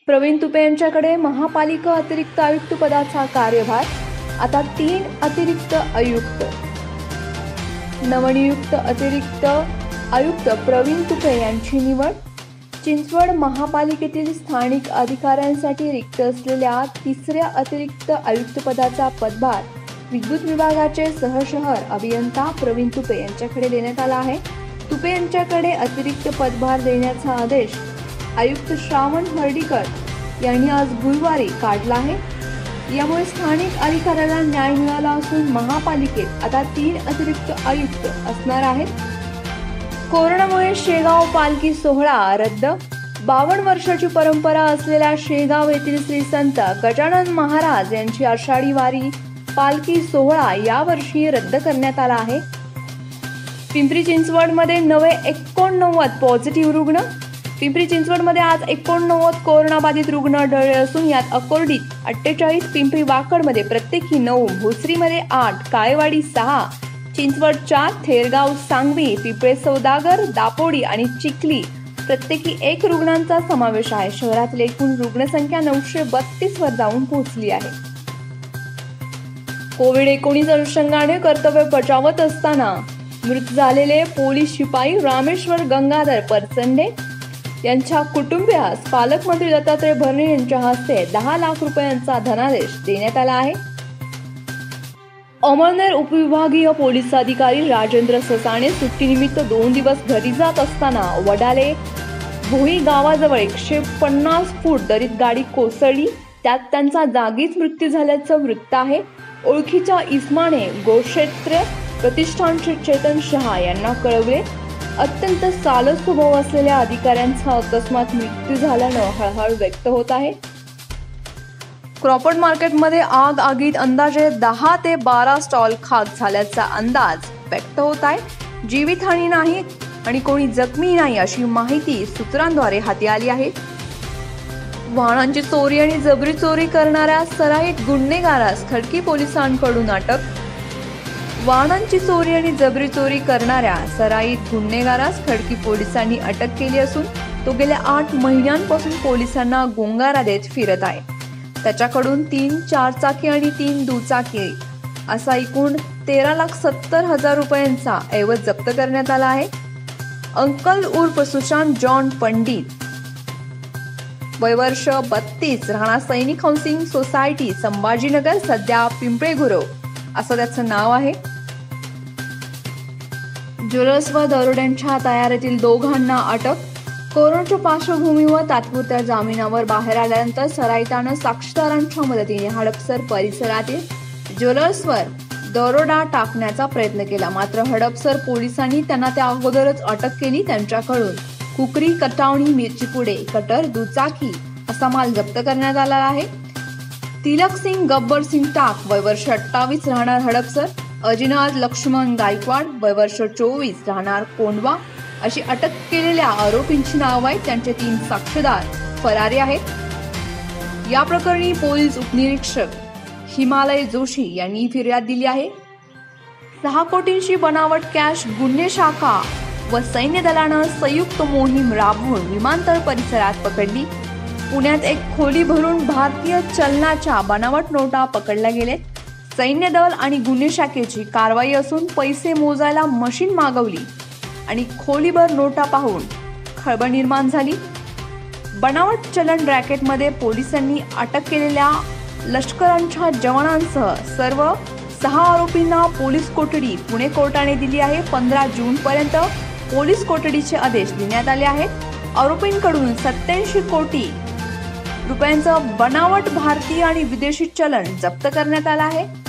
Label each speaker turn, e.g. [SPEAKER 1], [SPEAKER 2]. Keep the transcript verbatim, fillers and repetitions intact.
[SPEAKER 1] प्रवीण तुपे यांच्याकडे महापालिका अतिरिक्त आयुक्त पदाचा कार्यभार। आता तीन अतिरिक्त आयुक्त। नवनियुक्त अतिरिक्त आयुक्त प्रवीण तुपे यांची निवड। चिंचवड महापालिकेतील स्थानिक अधिकाऱ्यांसाठी रिक्त असलेल्या तिसऱ्या अतिरिक्त आयुक्त पदाचा पदभार विद्युत विभागाचे सहशहर अभियंता प्रवीण तुपे यांच्याकडे देण्यात आला आहे। तुपे यांच्याकडे अतिरिक्त पदभार देण्याचा आदेश आयुक्त श्रावण हर्डीकर यांनी आज गुरुवारी काढला आहे। यामुळे स्थानिक अधिकाऱ्याला न्याय मिळाला असून महापालिकेत आता तीन अतिरिक्त आयुक्त असणार आहेत। कोरोनामुळे शेगाव पालखी सोहळा रद्द। बावन्न वर्षाची परंपरा असलेल्या शेगाव येथील श्री संत गजानन महाराज यांची आषाढी वारी पालखी सोहळा यावर्षी रद्द करण्यात आला आहे। पिंपरी चिंचवड मध्ये नवे एकोणनव्वद पॉझिटिव्ह रुग्ण। पिंपरी चिंचवड मध्ये आज एकोणनव्वद कोरोना बाधित रुग्ण आढळले असून यात अकोर्डीत अठ्ठेचाळीस, पिंपरी वाकड मध्ये प्रत्येकी नऊ, भोसरी मध्ये आठ, काळेवाडी सहा, चिंचवड चार, थेरगाव, सांगवी, पिंपळे सौदागर, दापोडी आणि चिखली प्रत्येकी एक रुग्णांचा समावेश आहे। शहरातील एकूण रुग्णसंख्या नऊशे बत्तीस वर जाऊन पोहोचली आहे। कोविड एकोणीस अनुषंगाने कर्तव्य बजावत असताना मृत झालेले पोलीस शिपाई रामेश्वर गंगाधर परचंडे यांच्या कुटुंबियास पालकमंत्री दत्तात्रय भरणे यांच्या हस्ते दहा लाख रुपयांचा धनादेश देण्यात आला आहे। अमळनेर उपविभागीय पोलीस अधिकारी राजेंद्र ससाणे सुट्टीनिमित्त दोन दिवस घरी जात असताना वडाले भोई गावाजवळ एकशे पन्नास फूट दरीत गाडी कोसळली, त्यात त्यांचा जागीच मृत्यू झाल्याचं वृत्त आहे। ओळखीच्या इस्माने गोक्षेत्र प्रतिष्ठानचे चेतन शहा यांना कळवले। अत्यंत सालस स्वभाव असलेल्या अधिकाऱ्यांचा अकस्मात मृत्यू झाल्यानं हळहळ व्यक्त होत आहे। क्रॉफर्ड मार्केटमध्ये आग आगीत अंदाजे दहा ते बारा स्टॉल खाक झाल्याचा अंदाज व्यक्त होत आहे। जीवितहानी नाही आणि कोणी जखमी नाही अशी माहिती सूत्रांद्वारे हाती आली आहे। वाहनांची चोरी आणि जबरी चोरी करणाऱ्या सराईत गुन्हेगारास खडकी पोलिसांकडून अटक। वाहनांची चोरी आणि जबरी चोरी करणाऱ्या सराईत गुन्हेगारास खडकी पोलिसांनी अटक केली असून तो गेल्या आठ महिन्यांपासून पोलिसांना गोंगारा देत फिरत आहे। त्याच्याकडून तीन चारचाकी आणि तीन दुचाकी असा एकूण तेरा लाख सत्तर हजार रुपयांचा ऐवज जप्त करण्यात आला आहे। अंकल उर्फ सुशांत जॉन पंडित, वय वर्ष बत्तीस, राहणार सैनिक हाऊसिंग सोसायटी संभाजीनगर, सध्या पिंपळे गुरव असं त्याचं नाव आहे। ज्वेलर्स व दरोड्यांच्या तयारीतील दोघांना अटक। कोरोनाच्या पार्श्वभूमीवर तात्पुरत्या जामिनावर बाहेर आल्यानंतर सराईतानं साक्षीदारांच्या मदतीने हडपसर परिसरातील ज्वेलर्सवर दरोडा टाकण्याचा प्रयत्न केला, मात्र हडपसर पोलिसांनी त्यांना त्या अगोदरच अटक केली। त्यांच्याकडून कुकरी, कटावणी, मिरची पुडे, कटर, दुचाकी असा माल जप्त करण्यात आला आहे। तिलक सिंग गब्बर सिंग टाक, वय वर्ष अठ्ठावीस, राहणार हडपसर। अजिनाथ लक्ष्मण गायकवाड, वय वर्ष चोवीस, राहणार कोंडवा अशी अटक केलेल्या आरोपींची नाव आहेत। त्यांचे तीन साक्षीदार फरारी आहेत। या प्रकरणी पोलीस उपनिरीक्षक हिमालय जोशी यांनी फिर्याद दिली आहे। सहा कोटींची बनावट कॅश गुन्हे शाखा व सैन्य दलानं संयुक्त मोहीम राबवून विमानतळ परिसरात पकडली। पुण्यात एक खोली भरून भारतीय चलनाच्या बनावट नोटा पकडल्या गेलेत। सैन्य दल आणि गुन्हे शाखेची कारवाई असून पैसे मोजायला मशीन मागवली आणि खोलीभर नोटा पाहून खळबळ निर्माण झाली। बनावट चलन रॅकेटमध्ये पोलिसांनी अटक केलेल्या लष्करांच्या जवानांसह सर्व सहा आरोपींना पोलीस कोठडी पुणे कोर्टाने दिली आहे। पंधरा जून पर्यंत पोलीस कोठडीचे आदेश देण्यात आले आहेत। आरोपींकडून सत्याऐंशी कोटी रुपयांचं बनावट भारतीय आणि विदेशी चलन जप्त करण्यात आलं आहे।